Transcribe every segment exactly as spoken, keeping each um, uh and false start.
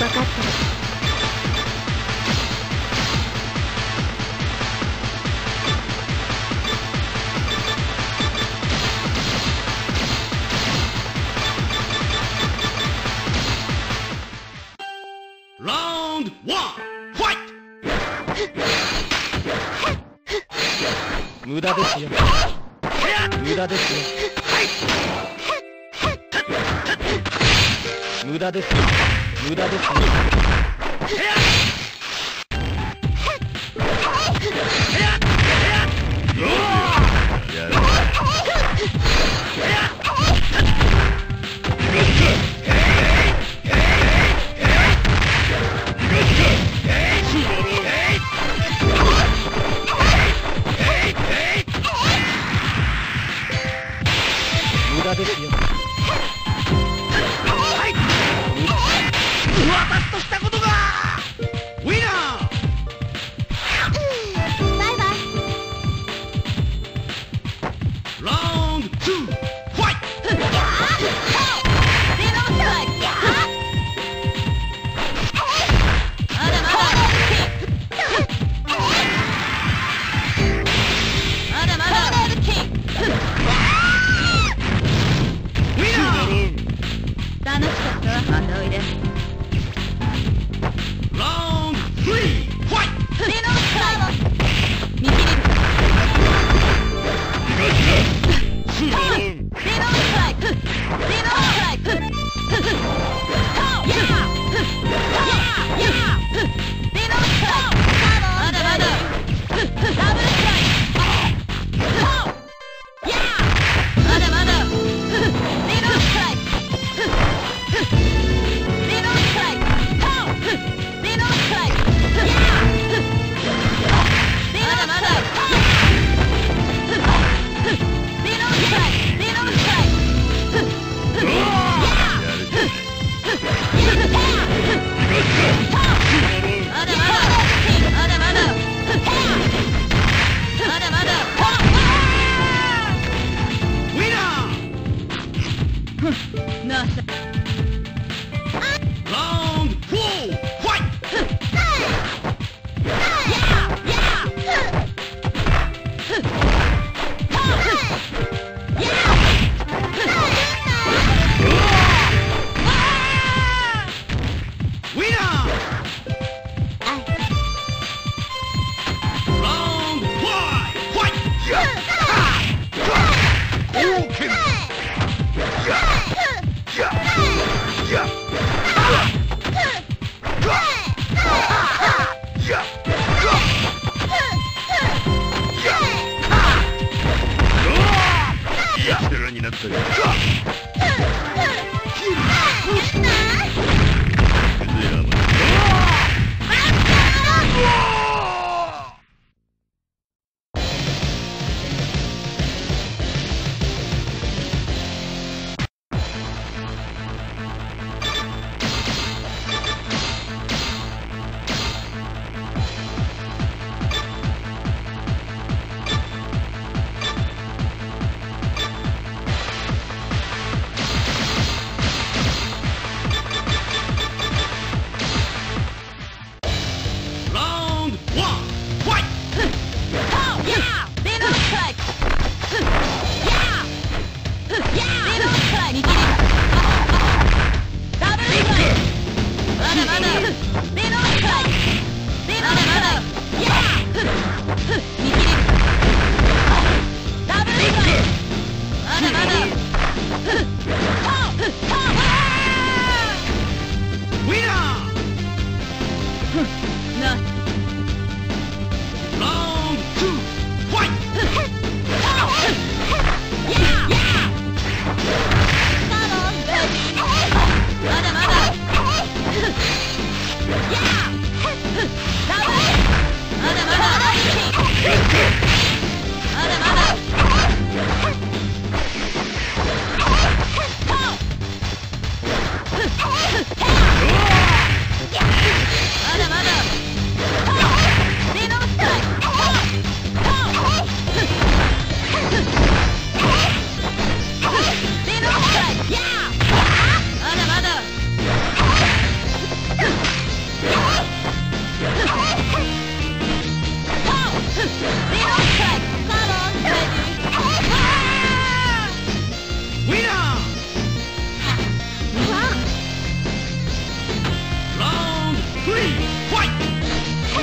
かった。 Round one, fight! 無駄ですよ。無駄ですよ。無駄ですよ。無駄ですよ。無駄ですよ。 私としたことがウィナー。 バイバイ。 ラウンドツー、ファイト。 楽しかったわ。またおいで。 ラウンドスリー、ファイト。 見切れるか。リノストライク。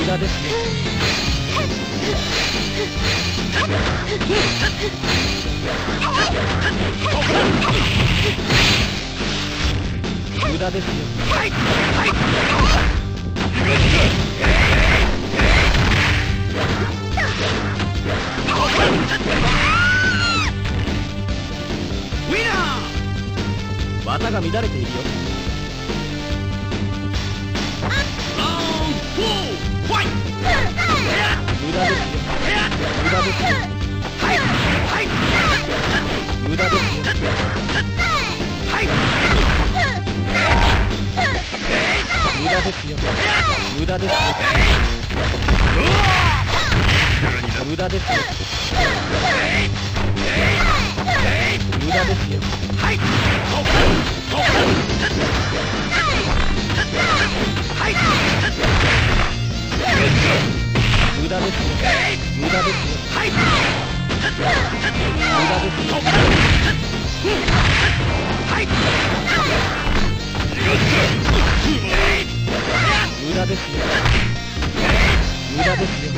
駄ですよ。無駄ですよ。はいはいウィナー。技が乱れているよ。ラウンドフォーファイト。無駄ですよ。無駄ですよ。はいはい無駄ですよ。はい無駄ですよ。無駄ですよ。無駄ですよ。無駄ですよ。はいはい無駄ですよ。無駄ですよ。はい無駄ですよ。はい無駄ですよ。無駄ですよ。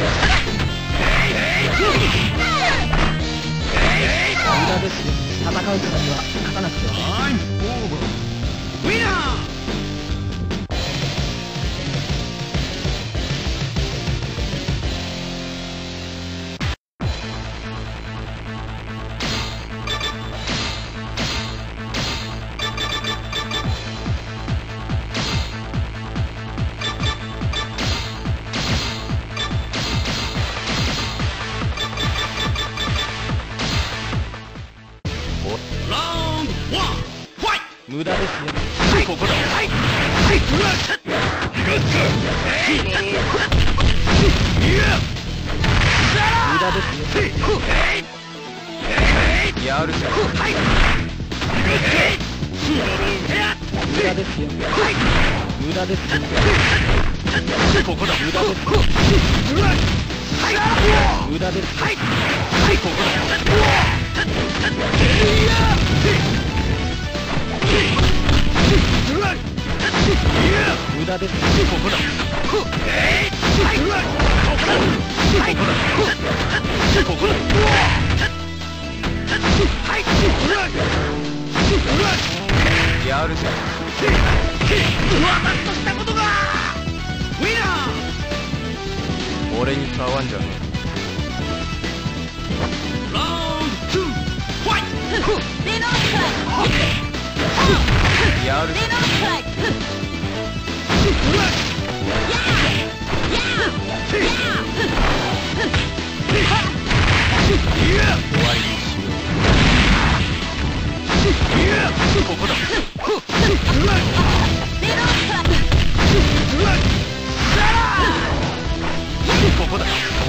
無駄ですよ。戦うからには勝たなくては。ウィナー。無駄ですよ。はい、ここだ。はい、はい、無駄ですよ。やるじゃん。はい、無駄ですよ。はい、無駄ですよ。ここだ。無駄です。はい、無駄です。はい、はい、ここだ。無駄です。ここだ。ここだ。やるじゃん。わざっとしたことが。ウィナー。俺にたわんじゃねえ。ラウンドツーファイト。レノースやる。レノース終わりにしよう。ここだ。ここだ。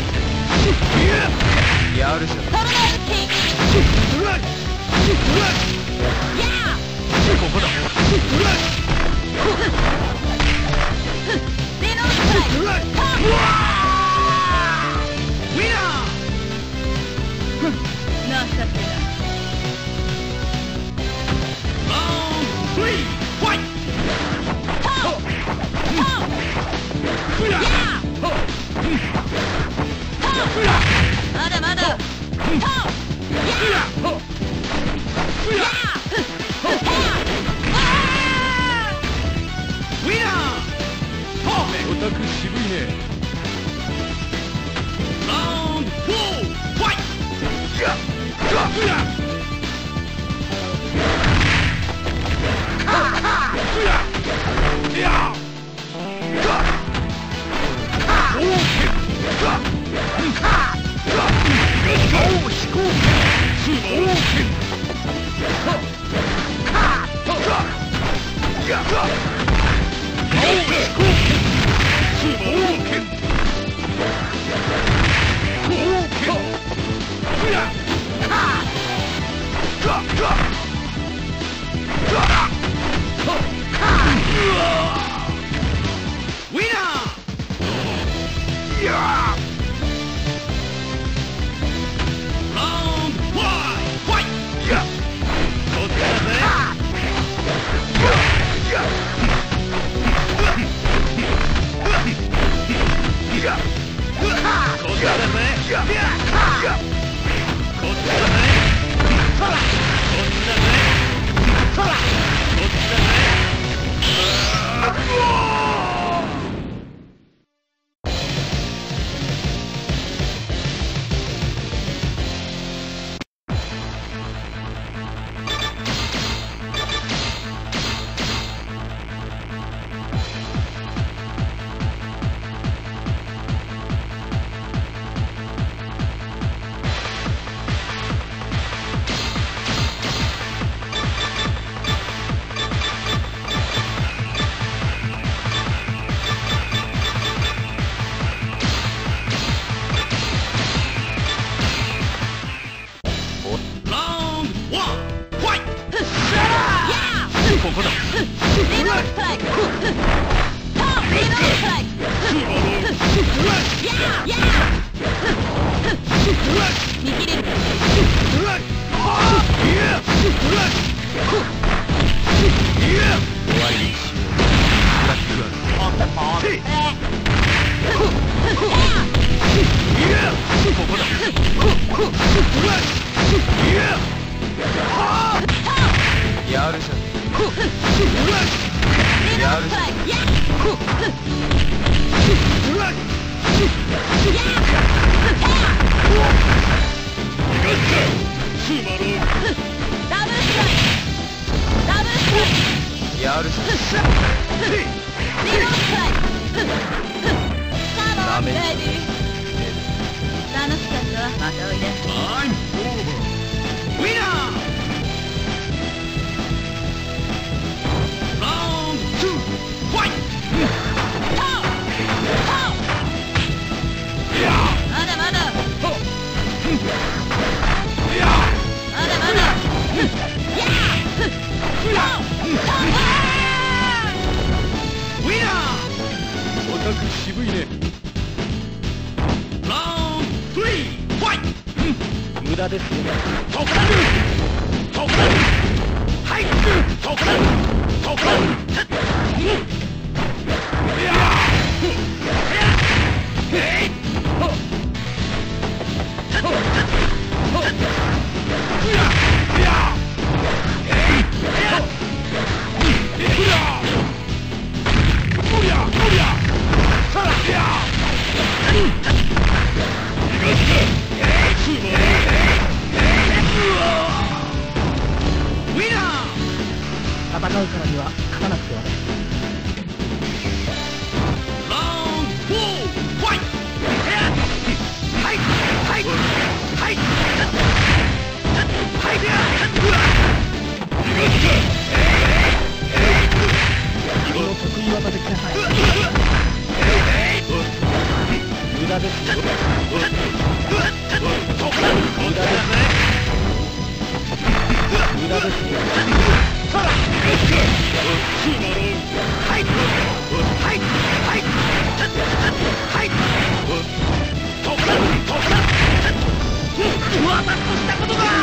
やるじゃん。ここだ。ウィナー。情けない。ラウンドスリーファイト。まだまだ。ウィナー。オタク渋いね。ラウンドフォーファイト。Yeah! やるやるダメ楽しかったわ。またおいで。 I'm over. Winner! Round two, fight! まだまだ。まだまだ。 Winner! オタク渋いね。 Round three, fight! 無駄ですよ。 トクラントクランはいトクラントクラン戦うからには勝たなくてはね。 ラウンドフォーファイトはいはいはいはい君の得意技で来なさい。無駄ですよ。無駄です。無駄ですよ。 はいはいはいはいトクラントクランわざとしたことだ。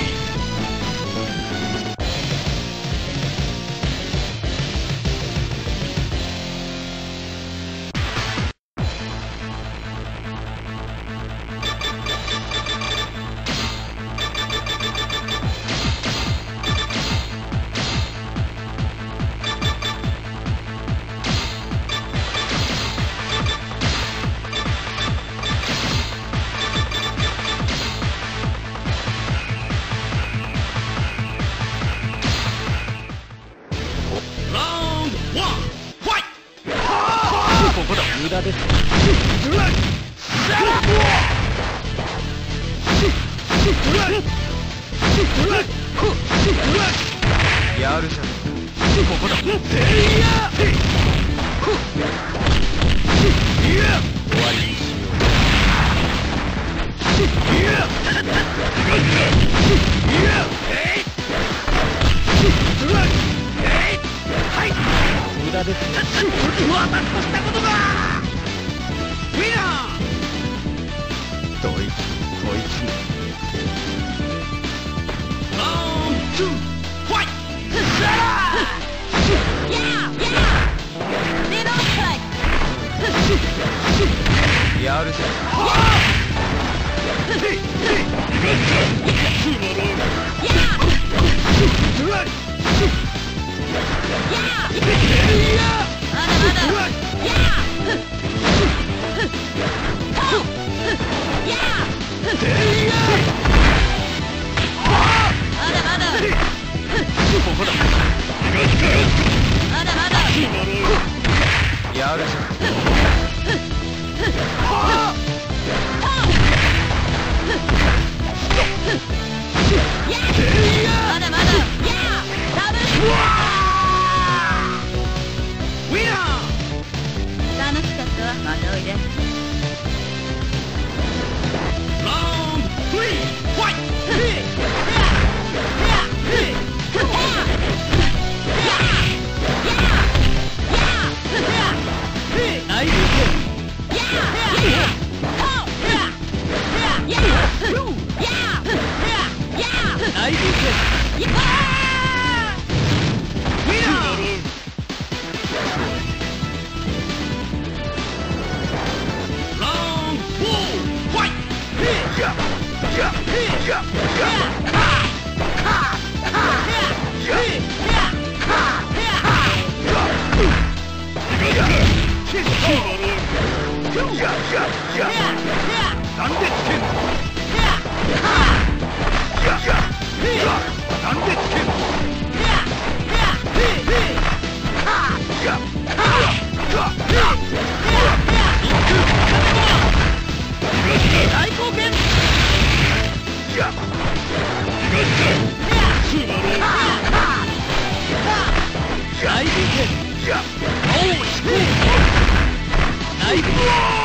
無駄です。やるじゃん。ここだ。終わりにしよう。無駄ですよ。 わざとしたことだ。ウィナー。 どいつこいつ。 ラウンドツー、ファイト。 やるじゃん。やるじゃん。 まだまだ。 ウィナー。 楽しかったわ。またおいで。 ラウンドスリー、ファイト。 ナイス。ナイス。 ナイフ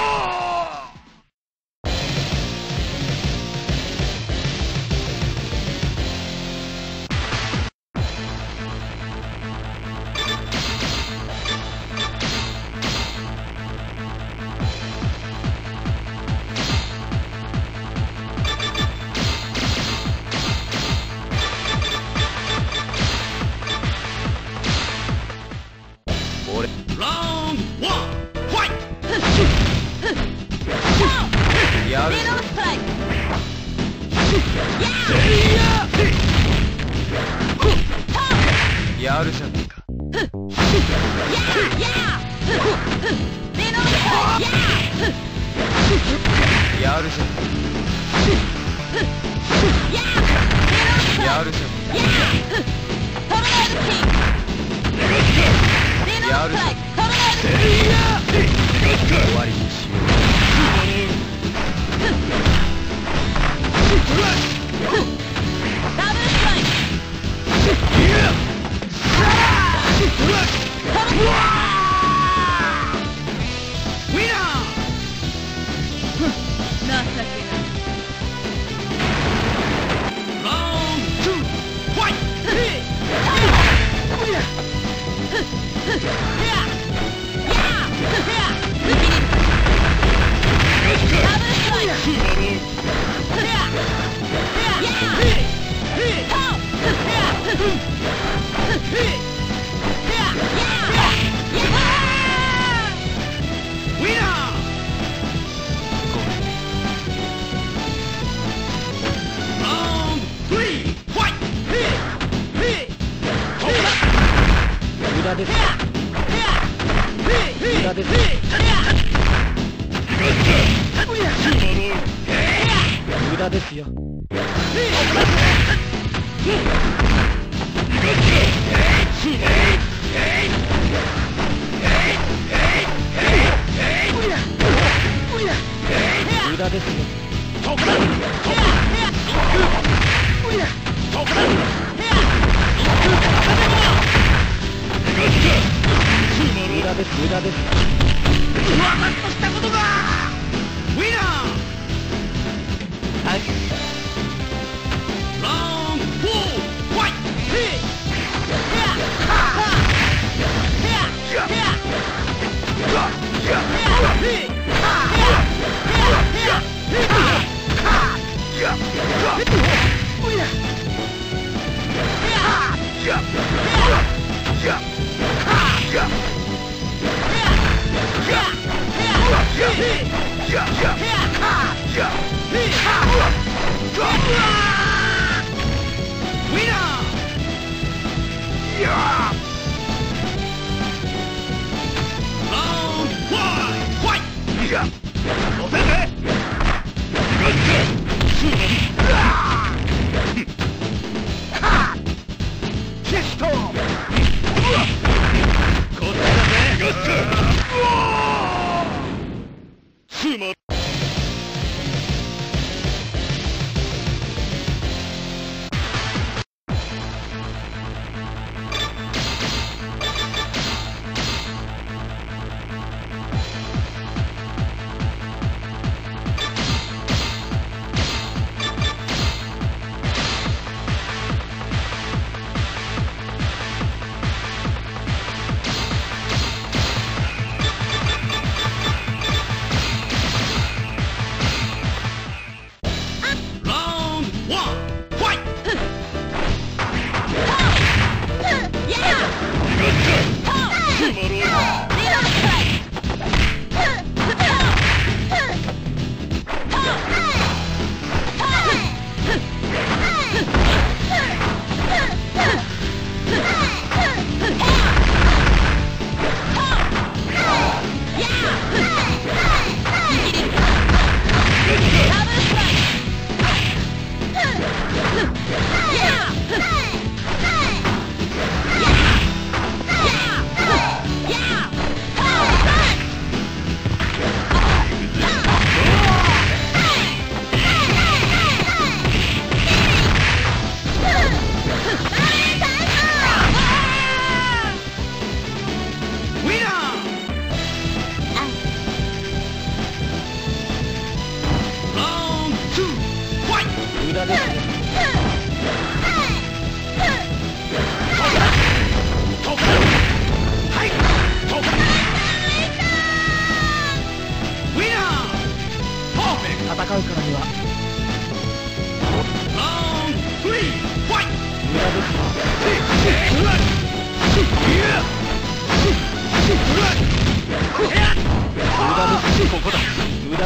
やるゼロストライク。 やるじゃねえか。やるじゃねえ。やるじゃねえ。やるじゃねえ。終わりにしよう。 ダブルストライク。 ウィナー。 情けない。 ラウンドツー、ファイト。 無駄です。無駄です。無駄ですよ。無駄ですよ。無駄です、無駄です。 わざとしたことだ。ウィナー。 はい。 ラウンドフォー、ファイト。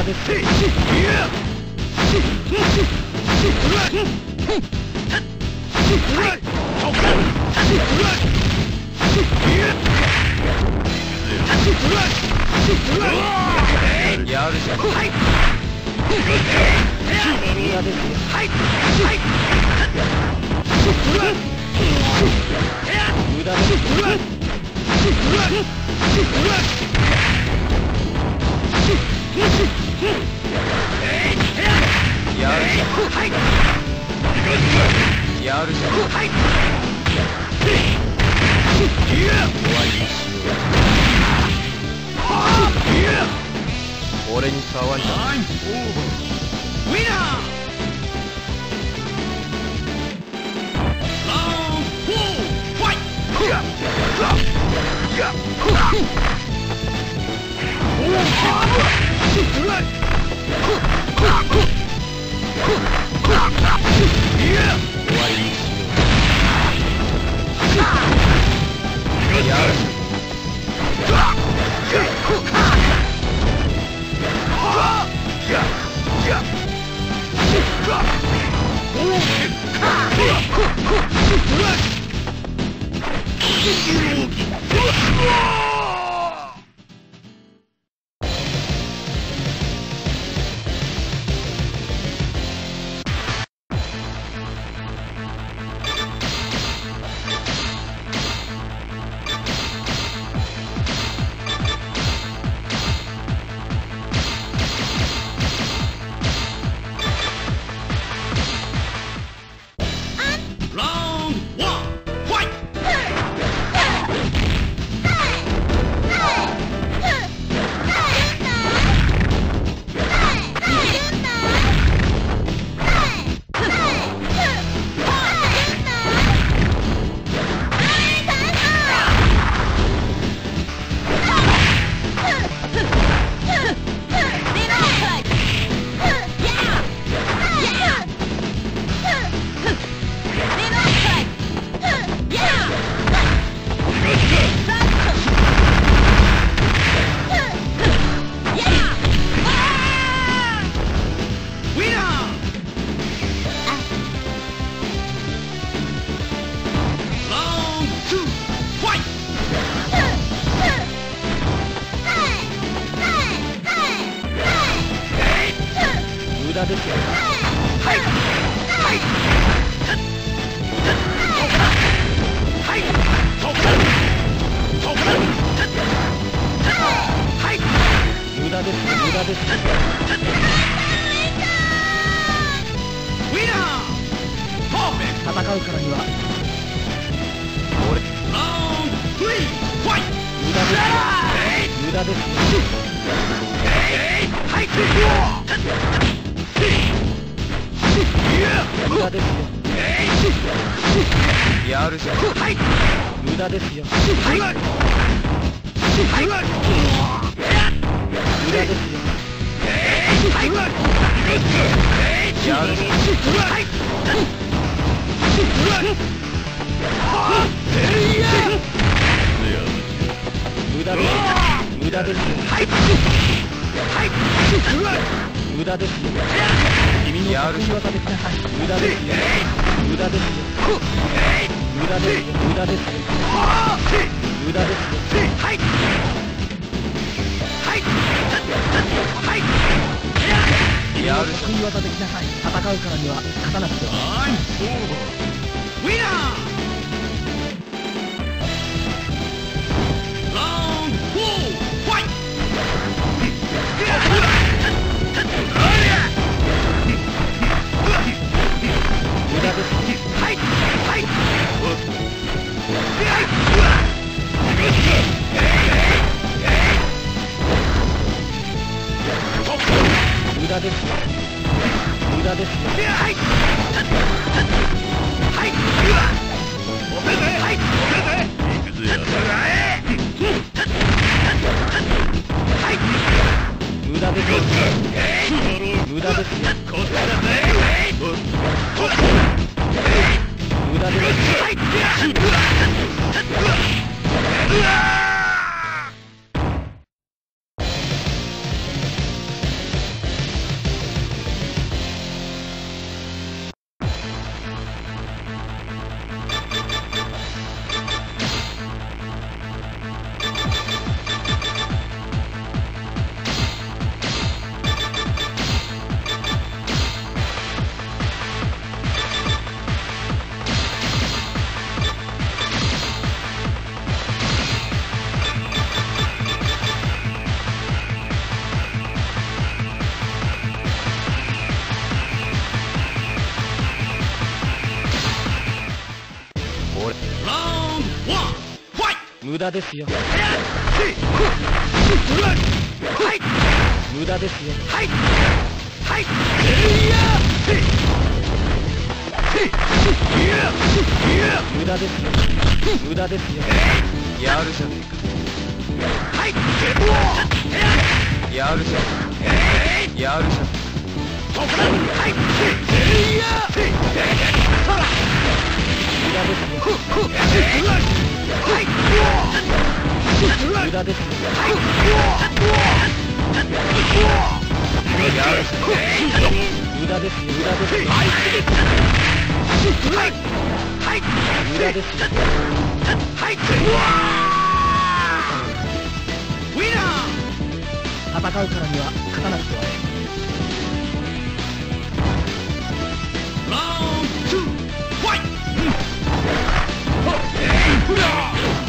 駄ですよ。やるじゃん。無駄ですよ。無駄ですよ。やるじゃん。やるじゃん。終わりにしよう。俺に触りだ。 ウィナーラウンドフォーファイト。 終わりにしよう。やるじゃん。無駄ですよ。はいはいはい無駄ですよ。無駄ですよ。ウィナーパーフェクト。戦うからには俺ラウンドスリーファイト。無駄ですよ。無駄ですよ。はい無駄ですよ。やるじゃん。無駄ですよ。無駄ですよ。やるじゃん。無駄ですよ。無駄ですよ。無駄ですよ。君の得意技できなさい。無駄ですよ。無駄ですよ。無駄ですよ。無駄ですよ。無駄ですよ。君の得意技できなさい。戦うからには勝たなくては。ウィナーラウンドフォーファイト。無駄です。はいはい無駄です。無駄です。はいはいおめではいおめで行くぜよ。はい無駄です。無駄です。無駄です。 駄ですよ。 はい無駄ですよ。 はいはい無駄ですよ。無駄ですよ。 やるじゃねえか。はいやるじゃねえか。やるじゃねえか。はい無駄ですよ。無駄ですよ。無駄ですよ。無駄ですよ。無駄ですよ。戦うからには勝たなくてはね。 ラウンドツーファイト。